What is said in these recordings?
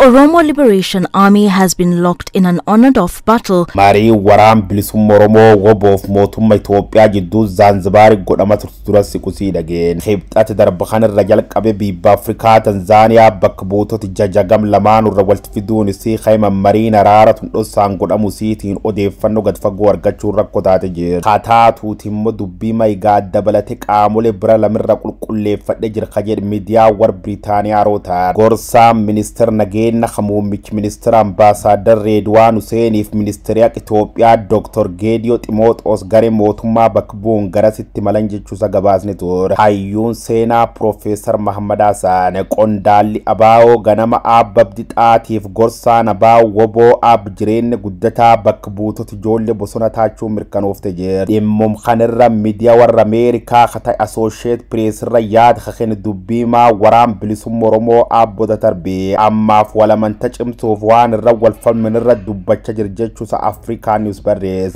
Oromo Liberation Army has been locked in an on-and-off battle. Mari waran bilisum Oromo wobof mootummaa Itoophiyaa jidduu Zanzibar godhama turtura sikusii dhageen. Khibxat darbaxan rajal qabe biyya Afrikaa Tanzaaniyaa bakka buutota jajagam lamaan irra walitti fiduun isii khayma mariin araara tundhosaan godhamu siitiin odeeffannoo gad fagoo argachuu rakkoo taate jira. Kataatu timmo dubbii mayigaa dabalate qaamolee bira lamirra qulqulleeffadhe jira jedhe miidiyaa war Biriitaaniyaa roota. Gorsa ministeer nageenya Khamuummichi ministeer ambaasaadar Redwaan Huseeniif ministeeriyaa Itoophiyaa Dr. Geediyo Ximooxoos garee mootummaa bakka bu'uun garasitti malan jechuusa gabaasni ture. Hayyuun seenaa Profeesar Mahammad Hassan qondaalli Abaawoo ganama Abbabdi Xaatiif gorsaan Abaawoo woboo ab jireenya guddataa bakka buutota ijoollee bosona taachuu mirkanoofte jira. Dhimmum kanirra miidiyaa warra Ameerikaa kata Associated Press irra yaada kakeen dubbiimaa waraan bilisummaa Oromoo abboota tarbee ammaaf walamanta cimsuuf waan irra walfalmin irra dubbacha jira jechuusa Africa News barreesse.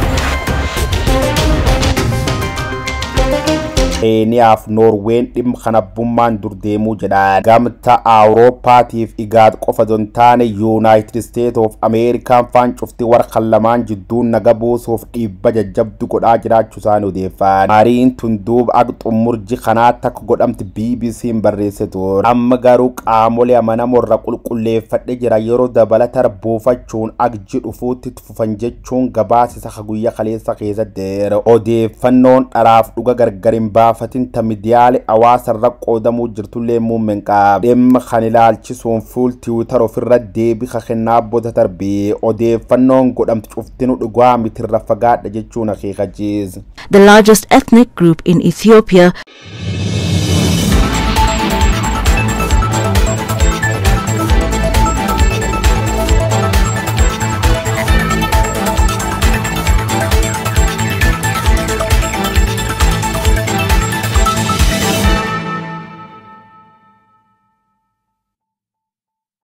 Keeniyaaf Norween dhimma kanabummaan durdeemuu jedha. Gamta Awuroopaatiif igaad qofa dontaane United States of America faan cufti war kallamaan jidduun naga buusuuf dhiibba jajjabdu godhaa jiraachuu isaan odeeffan. Mariin tunduub ag xummurji kanaatti akka godhamti BBC'n barreesse ture. Amma garuu qaamolee amanamorra qulqulleeffadhe jira yeroo dabalatar buufachuun ag jidhufuutti fufan jechuun gabaasisa guyyaa kaleessa keessatti odeeffannoon dharaaf dhuga gargarin fatin tamidiyaale awaasa raqqoodamu jirtullee muummeen qaab dhimma kan ilaalchisuun fuul Twitter ofirra deebii kennaa booda tarbii odeeffannoon godhamti cuftinu dhugaa mitirra fagaadha jechuun akeekachiisa. The largest ethnic group in Ethiopia